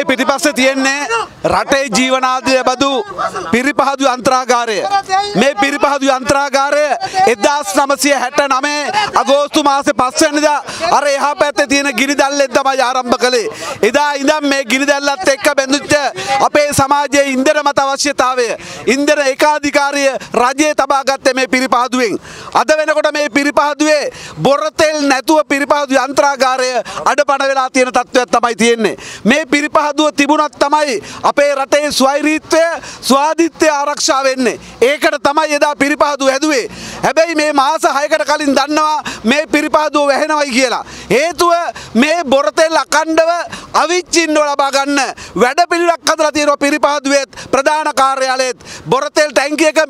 පිටිපස්සේ තියෙන්නේ රටේ ජීවනාධ්‍ය බදු පිරිපහදු යන්ත්‍රාගාරය. මේ පිරිපහදු යන්ත්‍රාගාරය 1969 අගෝස්තු මාසේ 5 වෙනිදා අර එහා පැත්තේ තියෙන ගිනි දැල්ලෙන් තමයි ආරම්භ කළේ. එදා ඉඳන් මේ ගිනි දැල්ලත් එක්ක බැඳුච්ච අපේ සමාජයේ ඉන්ධන මත අවශ්‍යතාවය ඉන්ධන ඒකාධිකාරිය රජයේ තබා ගත්තේ මේ පිරිපහදුවෙන්. අද වෙනකොට මේ පිරිපහදුවේ බොර තෙල් නැතුව පිරිපහදු යන්ත්‍රාගාරය අඩපණ වෙලා තියෙන තත්ත්වයක් තමයි තියෙන්නේ. මේ පිරිපහදුව තිබුණත් තමයි අපේ රටේ ස්වෛරීත්වය ස්වාධීත්වය ආරක්ෂා වෙන්නේ. ඒකට තමයි එදා පිරිපහදුව හැදුවේ. හැබැයි මේ මාස 6කට කලින් දන්නවා මේ පිරිපහදුව වැහෙනවයි කියලා. හේතුව මේ බොර තෙල් අඛණ්ඩව අවිච්ඡින්නව ලබා ගන්න වැඩපිළිවෙලක් හදලා තියෙනවා පිරිපහදුවේත් ප්‍රධාන කාර්යාලයේත්. බොර තෙල් ටැංකියක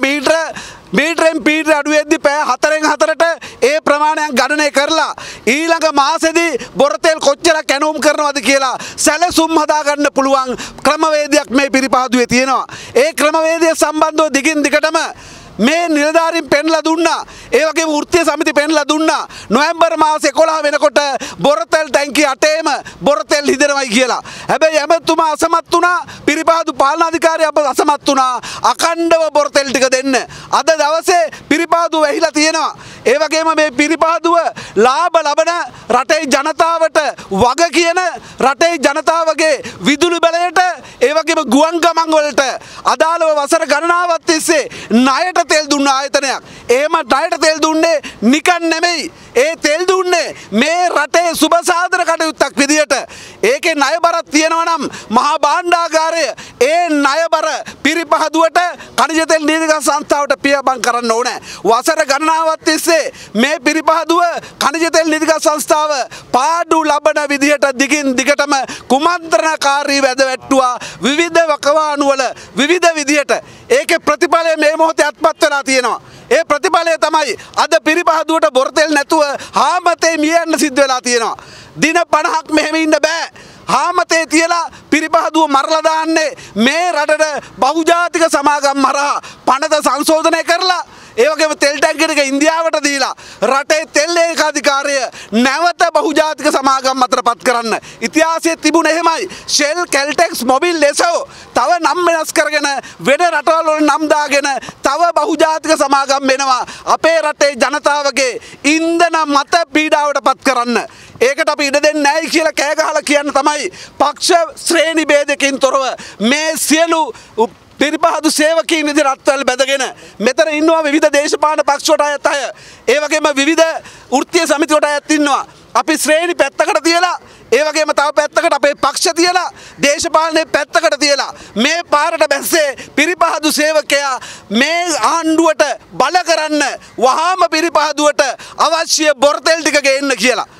මීටරෙන් පීටර අඩු වෙද්දී පැය 4න් 4ට ඒ ප්‍රමාණයක් ගණනය කරලා ඊළඟ මාසෙදී බොර තෙල් කොච්චර කැණුම් කරනවද කියලා සැලසුම් හදා ගන්න පුළුවන් ක්‍රමවේදයක් මේ පිරිපහදුවේ තියෙනවා. ඒ ක්‍රමවේදය සම්බන්ධව දිගින් දිගටම මේ නිලධාරීන් පෙන්ලා දුන්නා. ඒ වගේම වෘත්තීය සමිති පෙන්ලා දුන්නා. නොවැම්බර් මාසේ 11 වෙනකොට බොරතෙල් ටැංකිය 8ේම බොරතෙල් හිදෙනවයි කියලා. හැබැයි ඇමතුමා අසමත් වුණා. පිරිපහදු පාලනාධිකාරිය අසමත් වුණා. අඛණ්ඩව බොරතෙල් ටික දෙන්න. අද දවසේ පිරිපහදුව වැහිලා තියෙනවා. ඒ වගේම මේ පිරිපහදුව ලාභ ලබන රටේ ජනතාවට වග කියන රටේ ජනතාවගේ විදුලි බලයට ඒ වගේම ගුවන් ගමන් වලට අදාළව වසර ගණනාවක් තිස්සේ ණයට තෙල් දුන්න ආයතනයක්. එහෙම ණයට තෙල් දුන්නේ නිකන් නෙමෙයි. ඒ තෙල් දුන්නේ මේ රටේ සුබසාධන කටයුත්තක් විදියට. ඒකේ ණයබරක් තියෙනවා නම් මහා භාණ්ඩාගාරය ඒ ණයබර පිරිපහදුවට ඛනිජ තෙල් නීතිගත සංස්ථාවට පියබන් කරන්න ඕනේ. වසර ගණනාවක් තිස්සේ මේ පිරිපහදුව ඛනිජ තෙල් නීතිගත සංස්ථාව පාඩු ලබන විදියට දිගින් දිගටම කුමන්ත්‍රණකාරී වැදවැට්ටුවා විවිධ වකවානුවල විවිධ විදියට. ඒකේ ප්‍රතිඵලය මේ මොහොතේ අත්පත් වෙලා තියෙනවා. ඒ ප්‍රතිඵලය තමයි අද පිරිපහදුවට බොර තෙල් නැතුව හාමතේ මිය යන්න සිද්ධ වෙලා තියෙනවා. දින 50ක් මෙහෙම ඉන්න බෑ. හාමතේ තියලා පිරිපහදුව මරලා දාන්නේ මේ රටට බහුජාතික සමාගම් හරහා පනත සංශෝධනය කරලා ඒ වගේම තෙල් ටැංකියක ඉන්දියාවට දීලා රටේ තෙල් ඒකාධිකාරිය නැවත බහුජාතික සමාගම් අතරපත් කරන්න ඉතිහාසයේ තිබුණ එහෙමයි. ෂෙල් කැල්ටෙක්ස් මොබිල් ලෙසෝ තව නම් වෙනස් කරගෙන වෙන රටවල් වල නම් දාගෙන තව බහුජාතික සමාගම් වෙනවා අපේ රටේ ජනතාවගේ ඉන්ධන මත පීඩාවටපත් කරන්න. ඒකට අපි ඉඩ දෙන්නේ නැහැ කියලා කෑ ගහලා කියන්න තමයි පක්ෂ ශ්‍රේණි ભેදකින් තොරව මේ සියලු පිරිපහදු සේවකීන් විදිහට අත්වල බැඳගෙන මෙතන ඉන්නවා විවිධ දේශපාලන පක්ෂ වලට අයත් අය. ඒ වගේම විවිධ වෘත්තීය සමිති වලට අයත් ඉන්නවා. අපි ශ්‍රේණි පැත්තකට තියලා ඒ වගේම තව පැත්තකට අපේ පක්ෂ තියලා දේශපාලනේ පැත්තකට තියලා මේ පාරට බැස්සේ පිරිපහදු සේවකයා මේ ආණ්ඩුවට බල කරන්න වහාම පිරිපහදුවට අවශ්‍ය බොර තෙල් ටික ගේන්න කියලා